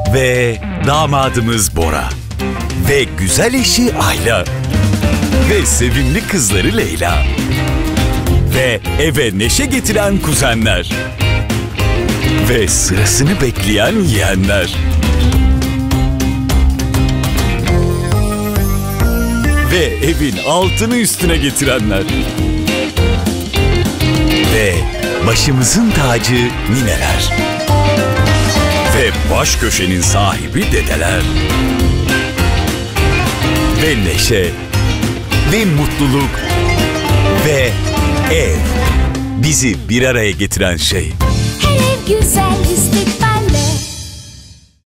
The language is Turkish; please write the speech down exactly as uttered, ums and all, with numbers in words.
Ve damadımız Bora. Ve güzel eşi Ayla. Ve sevimli kızları Leyla. Ve eve neşe getiren kuzenler. Ve sırasını bekleyen yeğenler. Ve evin altını üstüne getirenler. Ve başımızın tacı nineler. Ve baş köşenin sahibi dedeler. Ve neşe. Ve mutluluk. Ve ev. Bizi bir araya getiren şey. Her ev güzel, istikbal